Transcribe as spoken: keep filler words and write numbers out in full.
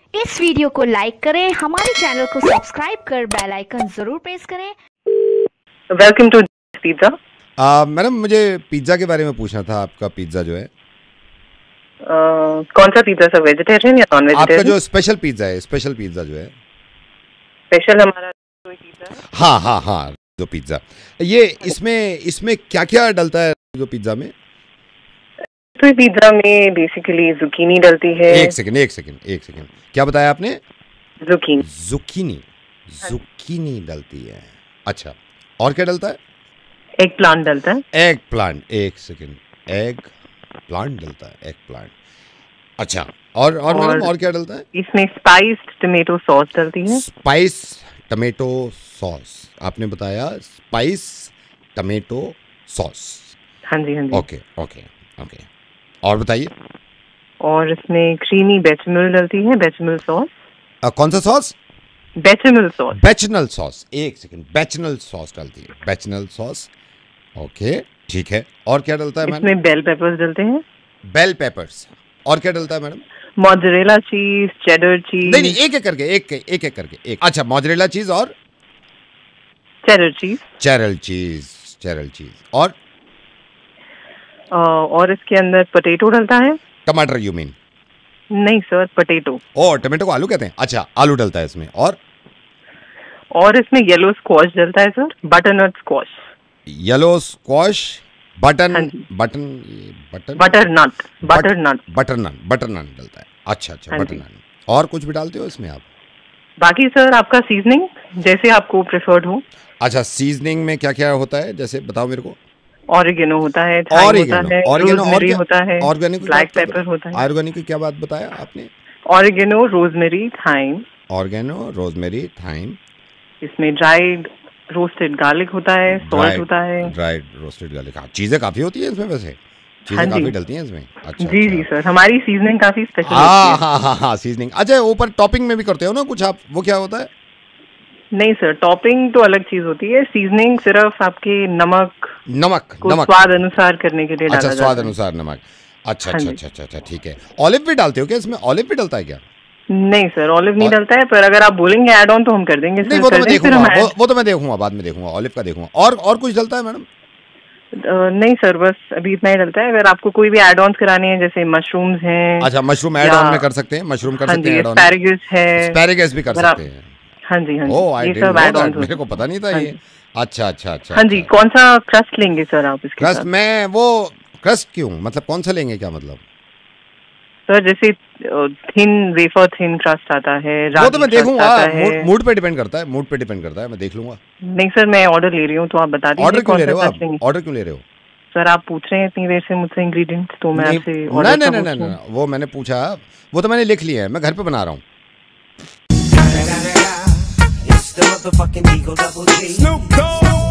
इस वीडियो को लाइक करें, हमारे चैनल को सब्सक्राइब कर बेल आइकन जरूर प्रेस करें। Welcome to pizza. मैडम मुझे पिज्जा के बारे में पूछना था। आपका पिज्जा जो है uh, कौन सा पिज्जा सर, वेजिटेरियन या नॉन वेजिटेरियन? आपका जो स्पेशल पिज्जा है, स्पेशल पिज्जा जो है स्पेशल हमारा कोई पिज्जा है? हाँ हाँ हाँ जो पिज्जा ये इसमें इसमें क्या क्या डलता है जो पिज्जा में? तो पिज्जा में बेसिकली जुकीनी डलती है। एक सेकंड एक सेकंड एक सेकंड क्या बताया आपने? जुकीनी जुकीनी जुकीनी डलती है। अच्छा, और क्या डलता है? एग प्लांट डलता है। एग प्लांट, एक सेकंड, एग प्लांट डलता है, एग प्लांट। अच्छा, और और और, मैडम और क्या डलता है? इसमें स्पाइस्ड टमेटो सॉस डलती है। स्पाइस टमेटो सॉस आपने बताया, स्पाइस टमेटो सॉस। हाँ जी हाँ जी। ओके ओके ओके, और बताइए। और इसमें क्रीमी बेचमेल डलती है, बेचमेल सॉस। आ, कौन सा sauce? Bechamel sauce. Bechamel sauce, एक सेकंड, बेचनल सॉस डलती है, बेचनल सॉस। ओके ठीक है, और क्या डलता है मैडम? इसमें बेल पेपर्स डलते हैं। बेल पेपर्स, और क्या डलता है मैडम? मोज़रेला चीज, चेडर चीज। नहीं नहीं, एक एक करके, एक एक एक करके एक। अच्छा, मोज़रेला चीज और चेडर चीज, चेरल चीज, चेरल चीज और और इसके अंदर पोटैटो डलता है। टमाटर यू मीन? नहीं सर, पोटैटो। ओ, टमाटो को आलू कहते हैं। अच्छा, आलू डलता है इसमें। और और इसमें येलो स्क्वॉश डलता है sir, butternut squash. Yellow squash, button हाँ button button butternut butternut butternut butternut डलता है। अच्छा अच्छा, हाँ बटरनट। और कुछ भी डालते हो इसमें आप? बाकी सर आपका सीजनिंग जैसे आपको प्रेफर्ड हो। अच्छा, सीजनिंग में क्या क्या होता है जैसे बताओ मेरे को। ऑरिगेनो होता है, थाइम होता है, रोज़मेरी होता है, ऑर्गेनिक ब्लैक पेपर होता है। ऑर्गेनिक की क्या बात बताया आपने? Oregano, rosemary, thyme. Oregano, rosemary, thyme. इसमें ड्राइड रोस्टेड गार्लिक होता है, सॉल्ट होता है। ड्राइड रोस्टेड गार्लिक, हाँ चीजें काफी होती है इसमें, वैसे चीजें हाँ काफी डलती हैं इसमें। अच्छा जी अच्छा। जी सर, हमारी सीजनिंग काफी स्पेशल हाँ हाँ हाँ हाँ, सीजनिंग। अच्छा, ऊपर टॉपिंग में भी करते हो ना कुछ आप, वो क्या होता है? नहीं सर, टॉपिंग तो अलग चीज होती है। सीजनिंग सिर्फ आपके नमक नमक को नमक स्वाद अनुसार करने के लिए डाला अच्छा, जाता स्वाद है। अनुसार नमक। अच्छा अच्छा अच्छा अच्छा अच्छा, ठीक है। ऑलिव भी डालते हो क्या इसमें? ऑलिव भी डलता है क्या? नहीं सर, ऑलिव नहीं डलता है, पर अगर आप बोलेंगे ऐड ऑन तो हम कर देंगे। नहीं, वो तो मैं देखूंगा, वो, वो तो मैं देखूंगा, बाद में देखूंगा, ऑलिव का देखूंगा। और और कुछ डलता है मैडम? नहीं सर, बस अभी इतना ही डलता है। अगर आपको कोई भी एड ऑन कराने हैं, जैसे मशरूम्स हैं। अच्छा, मशरूम एड ऑन में कर सकते हैं, मशरूम कर सकते हैं, एस्पैरागस है, एस्पैरागस भी कर सकते हैं। हाँ जी हाँ जी, ओह, आई ये डिडंट सब नो एड ऑन। दैट, मेरे को पता नहीं था ये। अच्छा अच्छा अच्छा। हाँ जी, कौन सा क्रस्ट लेंगे सर आप इसके साथ? क्रस्ट में वो क्रस्ट क्यों, मतलब कौन सा लेंगे, क्या मतलब? सर जैसे थिन वेफर थिन क्रस्ट आता है, वो तो मैं देखूंगा, मूड पे डिपेंड करता है, मूड पे डिपेंड करता है, मैं देख लूंगा। नहीं सर, मैं ऑर्डर ले रही हूँ तो आप बता दीजिए। ऑर्डर क्यों ले रहे हो आप? ऑर्डर क्यों ले रहे हो सर? आप पूछ रहे हैं इतनी देर से मुझसे इंग्रेडिएंट्स, तो मैं आपसे ऑर्डर। नहीं नहीं नहीं, वो मैंने पूछा, वो तो मैंने लिख लिया है, मैं घर पे बना रहा हूँ। The motherfucking Eagle Double G. Snoop Dogg.